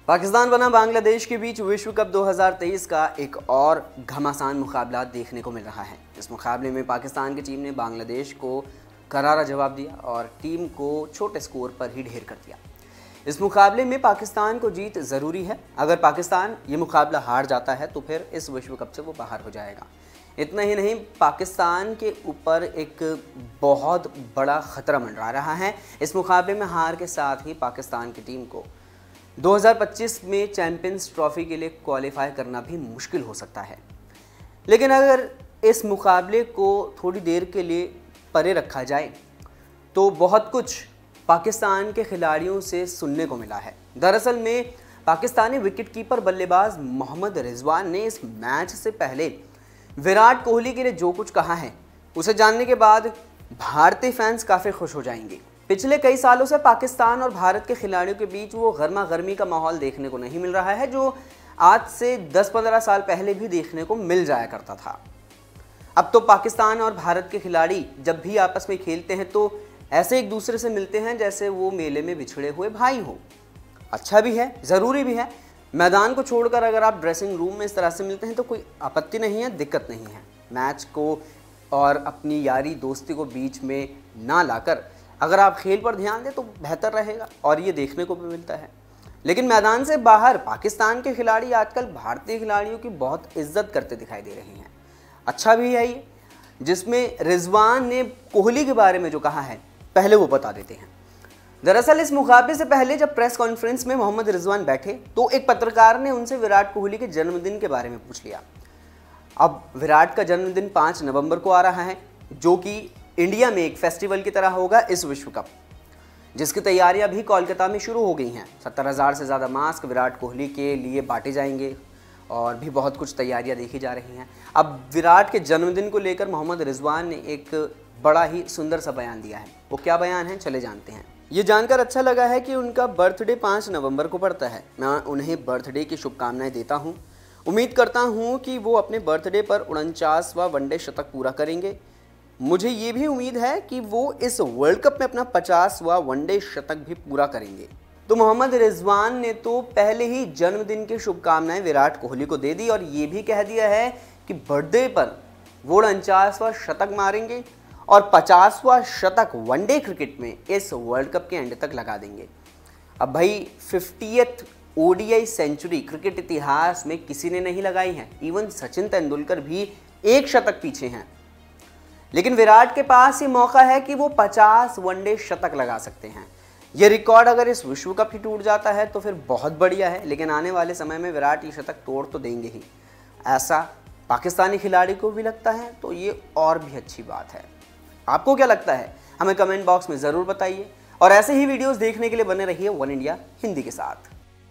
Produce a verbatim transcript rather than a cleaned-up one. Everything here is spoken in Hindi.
पाकिस्तान बना बांग्लादेश के बीच विश्व कप दो हज़ार तेईस का एक और घमासान मुकाबला देखने को मिल रहा है। इस मुकाबले में पाकिस्तान की टीम ने बांग्लादेश को करारा जवाब दिया और टीम को छोटे स्कोर पर ही ढेर कर दिया। इस मुकाबले में पाकिस्तान को जीत ज़रूरी है। अगर पाकिस्तान ये मुकाबला हार जाता है तो फिर इस विश्व कप से वो बाहर हो जाएगा। इतना ही नहीं, पाकिस्तान के ऊपर एक बहुत बड़ा ख़तरा मंडरा रहा है। इस मुकाबले में हार के साथ ही पाकिस्तान की टीम को दो हज़ार पच्चीस में चैंपियंस ट्रॉफी के लिए क्वालिफाई करना भी मुश्किल हो सकता है। लेकिन अगर इस मुकाबले को थोड़ी देर के लिए परे रखा जाए तो बहुत कुछ पाकिस्तान के खिलाड़ियों से सुनने को मिला है। दरअसल में पाकिस्तानी विकेटकीपर बल्लेबाज मोहम्मद रिजवान ने इस मैच से पहले विराट कोहली के लिए जो कुछ कहा है उसे जानने के बाद भारतीय फैंस काफ़ी खुश हो जाएंगे। पिछले कई सालों से पाकिस्तान और भारत के खिलाड़ियों के बीच वो गर्मा गर्मी का माहौल देखने को नहीं मिल रहा है जो आज से दस पंद्रह साल पहले भी देखने को मिल जाया करता था। अब तो पाकिस्तान और भारत के खिलाड़ी जब भी आपस में खेलते हैं तो ऐसे एक दूसरे से मिलते हैं जैसे वो मेले में बिछड़े हुए भाई हो। अच्छा भी है, ज़रूरी भी है। मैदान को छोड़कर अगर आप ड्रेसिंग रूम में इस तरह से मिलते हैं तो कोई आपत्ति नहीं है, दिक्कत नहीं है। मैच को और अपनी यारी दोस्ती को बीच में ना लाकर अगर आप खेल पर ध्यान दें तो बेहतर रहेगा और ये देखने को भी मिलता है। लेकिन मैदान से बाहर पाकिस्तान के खिलाड़ी आजकल भारतीय खिलाड़ियों की बहुत इज्जत करते दिखाई दे रहे हैं। अच्छा भी है ये, जिसमें रिजवान ने कोहली के बारे में जो कहा है पहले वो बता देते हैं। दरअसल इस मुकाबले से पहले जब प्रेस कॉन्फ्रेंस में मोहम्मद रिजवान बैठे तो एक पत्रकार ने उनसे विराट कोहली के जन्मदिन के बारे में पूछ लिया। अब विराट का जन्मदिन पाँच नवंबर को आ रहा है, जो कि इंडिया में एक फेस्टिवल की तरह होगा इस विश्व कप, जिसकी तैयारियां भी कोलकाता में शुरू हो गई हैं। सत्तर हज़ार से ज़्यादा मास्क विराट कोहली के लिए बांटे जाएंगे और भी बहुत कुछ तैयारियां देखी जा रही हैं। अब विराट के जन्मदिन को लेकर मोहम्मद रिजवान ने एक बड़ा ही सुंदर सा बयान दिया है। वो क्या बयान है, चले जानते हैं। ये जानकर अच्छा लगा है कि उनका बर्थडे पाँच नवंबर को पड़ता है। मैं उन्हें बर्थडे की शुभकामनाएं देता हूँ। उम्मीद करता हूँ कि वो अपने बर्थडे पर उनचासवां वनडे शतक पूरा करेंगे। मुझे ये भी उम्मीद है कि वो इस वर्ल्ड कप में अपना पचासवां वनडे शतक भी पूरा करेंगे। तो मोहम्मद रिजवान ने तो पहले ही जन्मदिन की शुभकामनाएं विराट कोहली को दे दी और ये भी कह दिया है कि बर्थडे पर वो उनचासवां शतक मारेंगे और पचासवां शतक वनडे क्रिकेट में इस वर्ल्ड कप के एंड तक लगा देंगे। अब भाई फिफ्टियथ ओडीआई सेंचुरी क्रिकेट इतिहास में किसी ने नहीं लगाई है। इवन सचिन तेंदुलकर भी एक शतक पीछे हैं। लेकिन विराट के पास ये मौका है कि वो पचास वनडे शतक लगा सकते हैं। ये रिकॉर्ड अगर इस विश्व कप ही टूट जाता है तो फिर बहुत बढ़िया है, लेकिन आने वाले समय में विराट ये शतक तोड़ तो देंगे ही। ऐसा पाकिस्तानी खिलाड़ी को भी लगता है तो ये और भी अच्छी बात है। आपको क्या लगता है हमें कमेंट बॉक्स में ज़रूर बताइए और ऐसे ही वीडियोज़ देखने के लिए बने रहिए वन इंडिया हिंदी के साथ।